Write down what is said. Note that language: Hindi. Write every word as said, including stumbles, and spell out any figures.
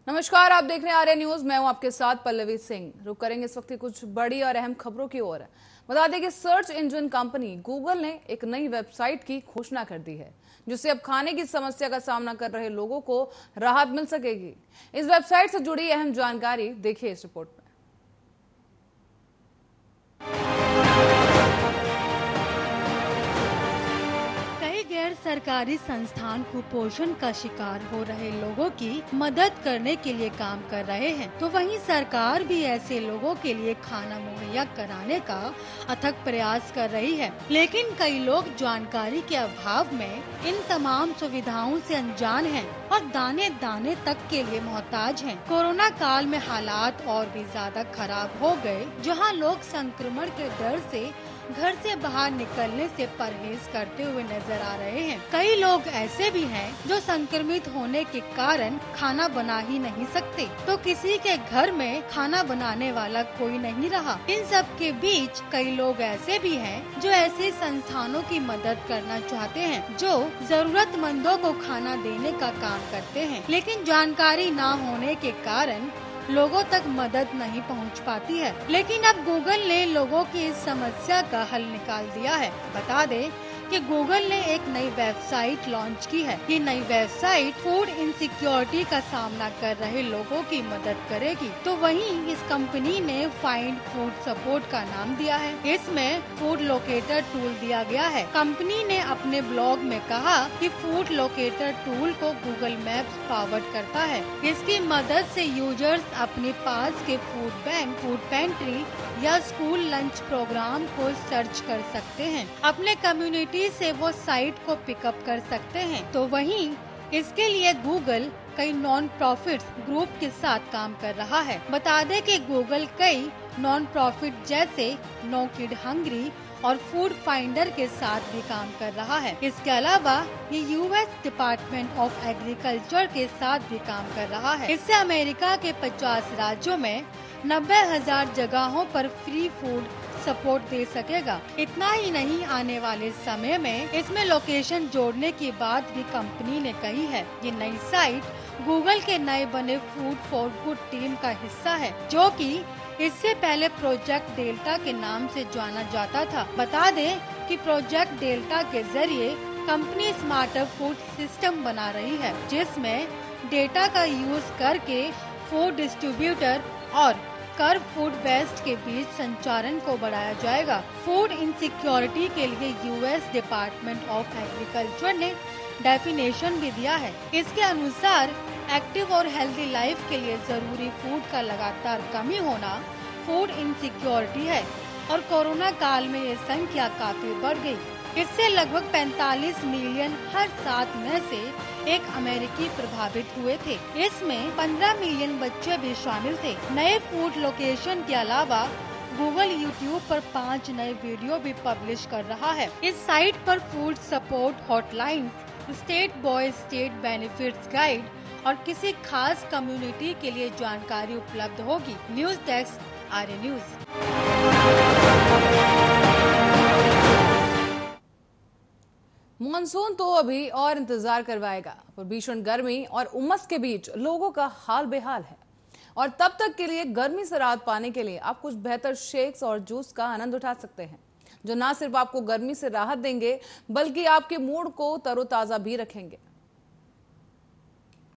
नमस्कार, आप देख रहे हैं आर्य न्यूज। मैं हूं आपके साथ पल्लवी सिंह। रुक करेंगे इस वक्त की कुछ बड़ी और अहम खबरों की ओर। बता दें कि सर्च इंजन कंपनी गूगल ने एक नई वेबसाइट की घोषणा कर दी है, जिससे अब खाने की समस्या का सामना कर रहे लोगों को राहत मिल सकेगी। इस वेबसाइट से जुड़ी अहम जानकारी देखिए इस रिपोर्ट में। गैर सरकारी संस्थान कुपोषण का शिकार हो रहे लोगों की मदद करने के लिए काम कर रहे हैं, तो वहीं सरकार भी ऐसे लोगों के लिए खाना मुहैया कराने का अथक प्रयास कर रही है। लेकिन कई लोग जानकारी के अभाव में इन तमाम सुविधाओं से अनजान हैं और दाने दाने तक के लिए मोहताज हैं। कोरोना काल में हालात और भी ज्यादा खराब हो गए, जहां लोग संक्रमण के डर से घर से बाहर निकलने से परहेज करते हुए नजर आ रहे हैं। कई लोग ऐसे भी हैं जो संक्रमित होने के कारण खाना बना ही नहीं सकते, तो किसी के घर में खाना बनाने वाला कोई नहीं रहा। इन सब के बीच कई लोग ऐसे भी हैं जो ऐसे संस्थानों की मदद करना चाहते हैं जो जरूरतमंदों को खाना देने का काम करते हैं, लेकिन जानकारी न होने के कारण लोगों तक मदद नहीं पहुंच पाती है। लेकिन अब गूगल ने लोगों की इस समस्या का हल निकाल दिया है। बता दें कि गूगल ने एक नई वेबसाइट लॉन्च की है। ये नई वेबसाइट फूड इनसिक्योरिटी का सामना कर रहे लोगों की मदद करेगी। तो वहीं इस कंपनी ने फाइंड फूड सपोर्ट का नाम दिया है। इसमें फूड लोकेटर टूल दिया गया है। कंपनी ने अपने ब्लॉग में कहा कि फूड लोकेटर टूल को गूगल मैप्स पावर करता है। इसकी मदद से यूजर्स अपने पास के फूड बैंक, फूड पेंट्री या स्कूल लंच प्रोग्राम को सर्च कर सकते हैं। अपने कम्युनिटी से वो साइट को पिकअप कर सकते हैं। तो वहीं इसके लिए गूगल कई नॉन प्रॉफिट ग्रुप के साथ काम कर रहा है। बता दें कि गूगल कई नॉन प्रॉफिट जैसे नो किड हंग्री और फूड फाइंडर के साथ भी काम कर रहा है। इसके अलावा ये यूएस डिपार्टमेंट ऑफ एग्रीकल्चर के साथ भी काम कर रहा है। इससे अमेरिका के पचास राज्यों में नब्बे हजार जगहों पर फ्री फूड सपोर्ट दे सकेगा। इतना ही नहीं, आने वाले समय में इसमें लोकेशन जोड़ने की बात भी कंपनी ने कही है। ये नई साइट गूगल के नए बने फूड फॉर गुड टीम का हिस्सा है, जो कि इससे पहले प्रोजेक्ट डेल्टा के नाम से जाना जाता था। बता दें कि प्रोजेक्ट डेल्टा के जरिए कंपनी स्मार्टर फूड सिस्टम बना रही है, जिसमें डेटा का यूज करके फूड डिस्ट्रीब्यूटर और कर फूड वेस्ट के बीच संचारण को बढ़ाया जाएगा। फूड इनसिक्योरिटी के लिए यूएस डिपार्टमेंट ऑफ एग्रीकल्चर ने डेफिनेशन भी दिया है। इसके अनुसार एक्टिव और हेल्दी लाइफ के लिए जरूरी फूड का लगातार कमी होना फूड इनसिक्योरिटी है और कोरोना काल में ये संख्या काफी बढ़ गई। इससे लगभग पैंतालीस मिलियन हर सात में से एक अमेरिकी प्रभावित हुए थे। इसमें पंद्रह मिलियन बच्चे भी शामिल थे। नए फूड लोकेशन के अलावा गूगल यूट्यूब पर पाँच नए वीडियो भी पब्लिश कर रहा है। इस साइट पर food support hotline, state by state benefits guide और किसी खास कम्युनिटी के लिए जानकारी उपलब्ध होगी। News desk, Arya news. Monsoon तो अभी और इंतजार करवाएगा, पर भीषण गर्मी और उमस के बीच लोगों का हाल बेहाल है। और तब तक के लिए गर्मी से राहत पाने के लिए आप कुछ बेहतर शेक्स और जूस का आनंद उठा सकते हैं, जो ना सिर्फ आपको गर्मी से राहत देंगे बल्कि आपके मूड को तरोताजा भी रखेंगे।